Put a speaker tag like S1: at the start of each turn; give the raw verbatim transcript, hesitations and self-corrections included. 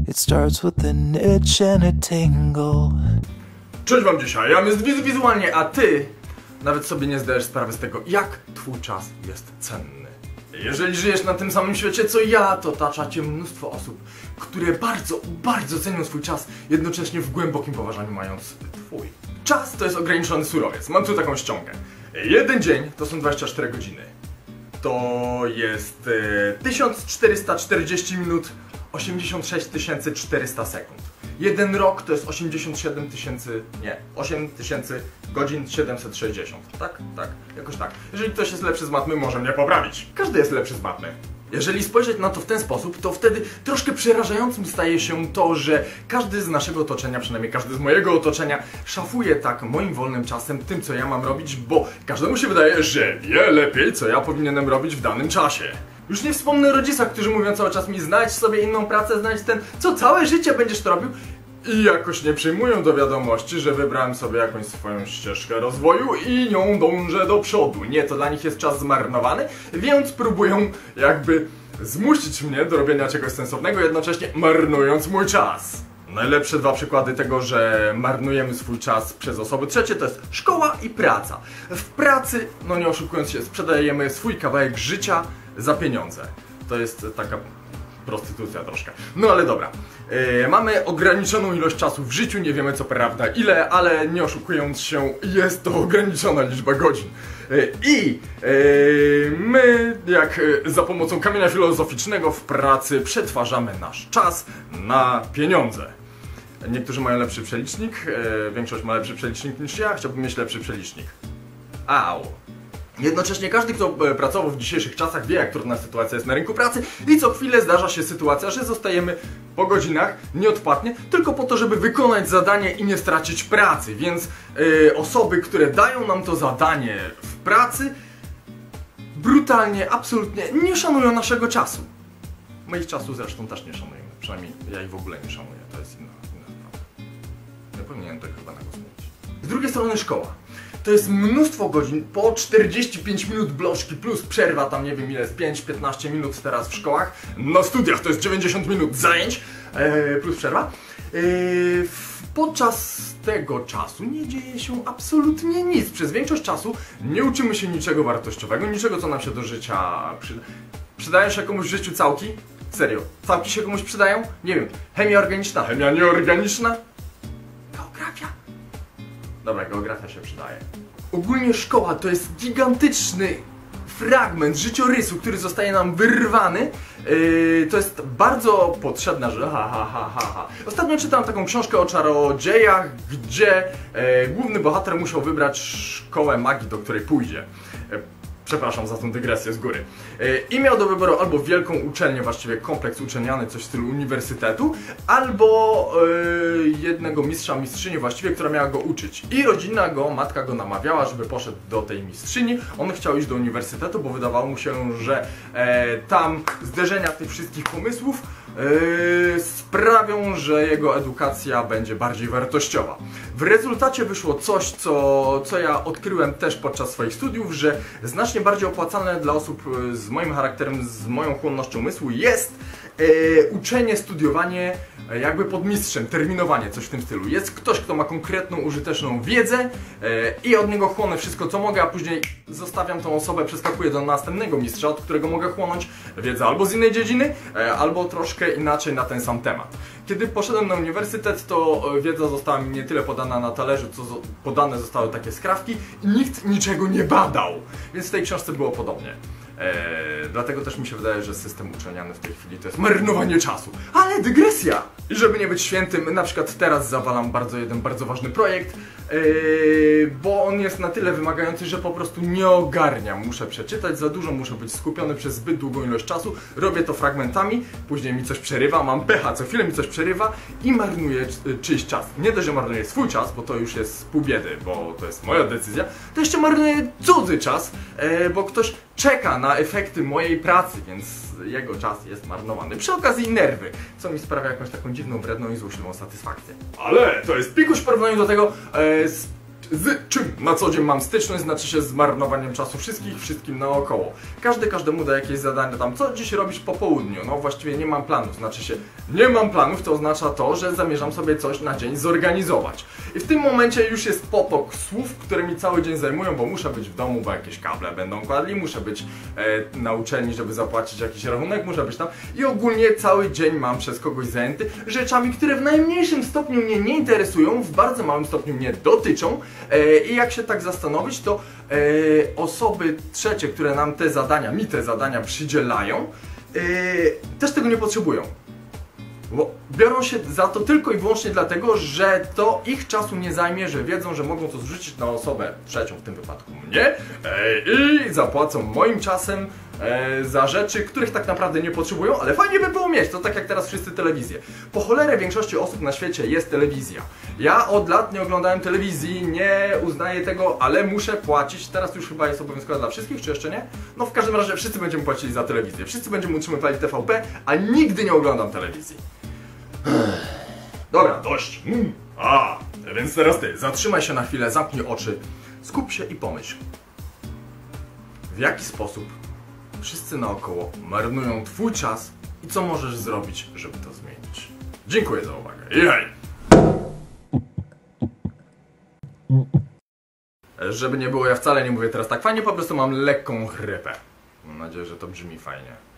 S1: It starts with an itch and a tingle.
S2: Cześć wam dzisiaj, ja jest wiz wizualnie, a ty nawet sobie nie zdajesz sprawy z tego, jak twój czas jest cenny. Jeżeli żyjesz na tym samym świecie co ja, to otacza cię mnóstwo osób, które bardzo, bardzo cenią swój czas, jednocześnie w głębokim poważaniu mając twój. Czas to jest ograniczony surowiec. Mam tu taką ściągę. Jeden dzień to są dwadzieścia cztery godziny. To jest e, tysiąc czterysta czterdzieści minut, osiemdziesiąt sześć tysięcy czterysta sekund. Jeden rok to jest osiemdziesiąt siedem tysięcy, nie, osiem tysięcy godzin siedemset sześćdziesiąt. Tak? Tak, jakoś tak. Jeżeli ktoś jest lepszy z matmy, może mnie poprawić. Każdy jest lepszy z matmy. Jeżeli spojrzeć na to w ten sposób, to wtedy troszkę przerażającym staje się to, że każdy z naszego otoczenia, przynajmniej każdy z mojego otoczenia, szafuje tak moim wolnym czasem, tym co ja mam robić, bo każdemu się wydaje, że wie lepiej, co ja powinienem robić w danym czasie. Już nie wspomnę o rodzicach, którzy mówią cały czas mi: znajdź sobie inną pracę, znajdź ten, co całe życie będziesz to robił. I jakoś nie przyjmują do wiadomości, że wybrałem sobie jakąś swoją ścieżkę rozwoju i nią dążę do przodu. Nie, to dla nich jest czas zmarnowany, więc próbują jakby zmusić mnie do robienia czegoś sensownego, jednocześnie marnując mój czas. Najlepsze dwa przykłady tego, że marnujemy swój czas przez osoby trzecie, to jest szkoła i praca. W pracy, no nie oszukując się, sprzedajemy swój kawałek życia za pieniądze. To jest taka prostytucja troszkę. No ale dobra. Yy, mamy ograniczoną ilość czasu w życiu, nie wiemy co prawda ile, ale nie oszukując się, jest to ograniczona liczba godzin. Yy, I yy, my, jak yy, za pomocą kamienia filozoficznego w pracy przetwarzamy nasz czas na pieniądze. Niektórzy mają lepszy przelicznik, yy, większość ma lepszy przelicznik niż ja, chciałbym mieć lepszy przelicznik. Au. Jednocześnie każdy, kto pracował w dzisiejszych czasach, wie, jak trudna sytuacja jest na rynku pracy i co chwilę zdarza się sytuacja, że zostajemy po godzinach nieodpłatnie tylko po to, żeby wykonać zadanie i nie stracić pracy. Więc yy, osoby, które dają nam to zadanie w pracy, brutalnie, absolutnie nie szanują naszego czasu. Moich czasu zresztą też nie szanujemy. Przynajmniej ja ich w ogóle nie szanuję. To jest inna, inna sprawa. Nie powinienem tego chyba na głos mówić. Z drugiej strony szkoła. To jest mnóstwo godzin, po czterdzieści pięć minut bloczki plus przerwa, tam nie wiem ile jest, pięć piętnaście minut teraz w szkołach. Na studiach to jest dziewięćdziesiąt minut zajęć yy, plus przerwa. Yy, podczas tego czasu nie dzieje się absolutnie nic. Przez większość czasu nie uczymy się niczego wartościowego, niczego co nam się do życia przyda. Przydają się komuś w życiu całki? Serio, całki się komuś przydają? Nie wiem, chemia organiczna, chemia nieorganiczna? Geografia? Dobra, geografia się przydaje. Ogólnie szkoła to jest gigantyczny fragment życiorysu, który zostaje nam wyrwany. Yy, to jest bardzo potrzebna rzecz. Ha, ha, ha, ha, ha. Ostatnio czytałem taką książkę o czarodziejach, gdzie yy, główny bohater musiał wybrać szkołę magii, do której pójdzie. Yy, Przepraszam za tą dygresję z góry. I miał do wyboru albo wielką uczelnię, właściwie kompleks uczelniany, coś w stylu uniwersytetu, albo yy, jednego mistrza, mistrzyni właściwie, która miała go uczyć. I rodzina go, matka go namawiała, żeby poszedł do tej mistrzyni. On chciał iść do uniwersytetu, bo wydawało mu się, że e, tam zderzenia tych wszystkich pomysłów Yy, sprawią, że jego edukacja będzie bardziej wartościowa. W rezultacie wyszło coś, co, co ja odkryłem też podczas swoich studiów, że znacznie bardziej opłacalne dla osób z moim charakterem, z moją chłonnością umysłu jest yy, uczenie, studiowanie jakby pod mistrzem, terminowanie, coś w tym stylu. Jest ktoś, kto ma konkretną, użyteczną wiedzę yy, i od niego chłonę wszystko co mogę, a później zostawiam tą osobę, przeskakuję do następnego mistrza, od którego mogę chłonąć wiedzę albo z innej dziedziny, yy, albo troszkę inaczej na ten sam temat. Kiedy poszedłem na uniwersytet, to wiedza została mi nie tyle podana na talerzu, co podane zostały takie skrawki i nikt niczego nie badał. Więc w tej książce było podobnie. Eee, dlatego też mi się wydaje, że system uczelniany w tej chwili to jest marnowanie czasu. Ale dygresja! I żeby nie być świętym, na przykład teraz zawalam bardzo jeden bardzo ważny projekt, eee, bo on jest na tyle wymagający, że po prostu nie ogarniam. Muszę przeczytać za dużo, muszę być skupiony przez zbyt długą ilość czasu, robię to fragmentami, później mi coś przerywa, mam pecha, co chwilę mi coś przerywa i marnuję czyjś czas. Nie dość, że marnuję swój czas, bo to już jest pół biedy, bo to jest moja decyzja, to jeszcze marnuję cudzy czas, eee, bo ktoś czeka na efekty mojej pracy, więc jego czas jest marnowany. Przy okazji nerwy, co mi sprawia jakąś taką dziwną, wredną i złośliwą satysfakcję. Ale to jest pikuś w porównaniu do tego, e, z, z czym na co dzień mam styczność, znaczy się z marnowaniem czasu wszystkich, wszystkim naokoło. Każdy każdemu da jakieś zadanie tam, co dziś robisz po południu, no właściwie nie mam planu, znaczy się nie mam planów, to oznacza to, że zamierzam sobie coś na dzień zorganizować. I w tym momencie już jest potok słów, które mi cały dzień zajmują, bo muszę być w domu, bo jakieś kable będą kładli, muszę być e, na uczelni, żeby zapłacić jakiś rachunek, muszę być tam. I ogólnie cały dzień mam przez kogoś zajęty rzeczami, które w najmniejszym stopniu mnie nie interesują, w bardzo małym stopniu mnie dotyczą. E, I jak się tak zastanowić, to e, osoby trzecie, które nam te zadania, mi te zadania przydzielają, e, też tego nie potrzebują. Bo biorą się za to tylko i wyłącznie dlatego, że to ich czasu nie zajmie, że wiedzą, że mogą to zrzucić na osobę trzecią, w tym wypadku mnie, e, i zapłacą moim czasem e, za rzeczy, których tak naprawdę nie potrzebują, ale fajnie by było mieć, to tak jak teraz wszyscy telewizję. Po cholerę większości osób na świecie jest telewizja. Ja od lat nie oglądałem telewizji, nie uznaję tego, ale muszę płacić. Teraz już chyba jest obowiązkowe dla wszystkich, czy jeszcze nie? No w każdym razie wszyscy będziemy płacili za telewizję, wszyscy będziemy utrzymywali T V P, a nigdy nie oglądam telewizji. Dobra, dość. Mm. A, więc teraz ty, zatrzymaj się na chwilę, zamknij oczy, skup się i pomyśl. W jaki sposób wszyscy naokoło marnują twój czas i co możesz zrobić, żeby to zmienić? Dziękuję za uwagę i hej! Żeby nie było, ja wcale nie mówię teraz tak fajnie, po prostu mam lekką chrypę. Mam nadzieję, że to brzmi fajnie.